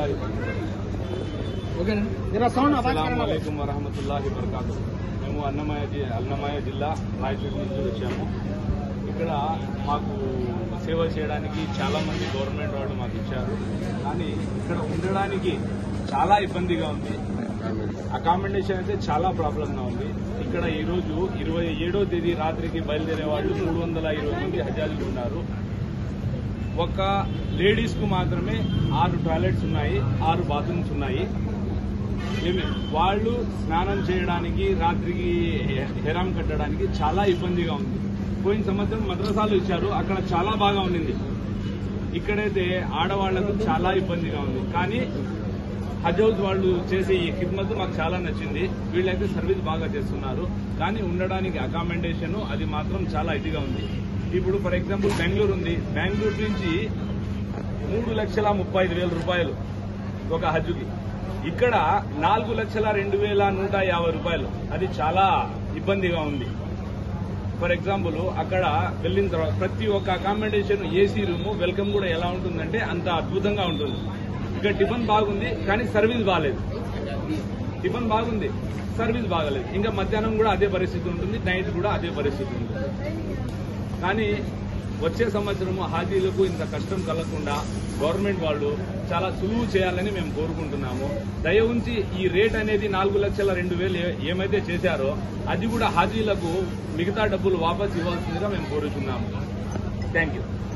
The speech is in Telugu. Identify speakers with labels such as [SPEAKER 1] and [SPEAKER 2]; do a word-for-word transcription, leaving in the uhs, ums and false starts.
[SPEAKER 1] అస్సలాముఅలైకుం వరహమతుల్లాహి వబరకాతుహు. మేము అన్నమయ్య అన్నమయ్య జిల్లా రాయచూరు నుంచి వచ్చాము. ఇక్కడ మాకు సేవ చేయడానికి చాలా మంది గవర్నమెంట్ వాళ్ళు మాకు ఇచ్చారు. కానీ ఇక్కడ ఉండడానికి చాలా ఇబ్బందిగా ఉంది. అకామిడేషన్ అయితే చాలా ప్రాబ్లంగా ఉంది. ఇక్కడ ఈ రోజు ఇరవై ఏడో తేదీ రాత్రికి బయలుదేరే వాళ్ళు మూడు వందల ఇరవై మంది హజాజీలు ఉన్నారు. ఒక లేడీస్ కు మాత్రమే ఆరు టాయిలెట్స్ ఉన్నాయి, ఆరు బాత్రూమ్స్ ఉన్నాయి. వాళ్ళు స్నానం చేయడానికి, రాత్రికి హెరాం కట్టడానికి చాలా ఇబ్బందిగా ఉంది. పోయిన సంవత్సరం మద్రసాలు ఇచ్చారు, అక్కడ చాలా బాగా ఉండింది. ఇక్కడైతే ఆడవాళ్లకు చాలా ఇబ్బందిగా ఉంది. కానీ హజ్ హౌస్ వాళ్ళు చేసే ఈ ఖిద్మత్ మాకు చాలా నచ్చింది. వీళ్ళైతే సర్వీస్ బాగా చేస్తున్నారు. కానీ ఉండడానికి అకామిడేషన్ అది మాత్రం చాలా ఇదిగా ఉంది. ఇప్పుడు ఫర్ ఎగ్జాంపుల్ బెంగళూరు ఉంది. బెంగళూరు నుంచి మూడు లక్షల ముప్పై ఐదు వేల రూపాయలు ఒక హజ్జుకి. ఇక్కడ నాలుగు లక్షల రెండు వేల నూట యాభై రూపాయలు. అది చాలా ఇబ్బందిగా ఉంది. ఫర్ ఎగ్జాంపుల్ అక్కడ వెళ్ళిన తర్వాత ప్రతి ఒక్క అకామిడేషన్, ఏసీ రూము, వెల్కమ్ కూడా ఎలా ఉంటుందంటే అంత అద్భుతంగా ఉంటుంది. ఇక్కడ టిఫిన్ బాగుంది, కానీ సర్వీస్ బాగాలేదు. టిఫిన్ బాగుంది, సర్వీస్ బాగాలేదు. ఇంకా మధ్యాహ్నం కూడా అదే పరిస్థితి ఉంటుంది, నైట్ కూడా అదే పరిస్థితి ఉంటుంది. కానీ వచ్చే సంవత్సరం హాజీలకు ఇంత కష్టం కలగకుండా గవర్నమెంట్ వాళ్ళు చాలా సులువు చేయాలని మేము కోరుకుంటున్నాము. దయ ఉంచి ఈ రేట్ అనేది నాలుగు లక్షల రెండు వేలు ఏమైతే చేశారో అది కూడా హాజీలకు మిగతా డబ్బులు వాపస్ ఇవ్వాల్సిందిగా మేము కోరుతున్నాము. Thank you.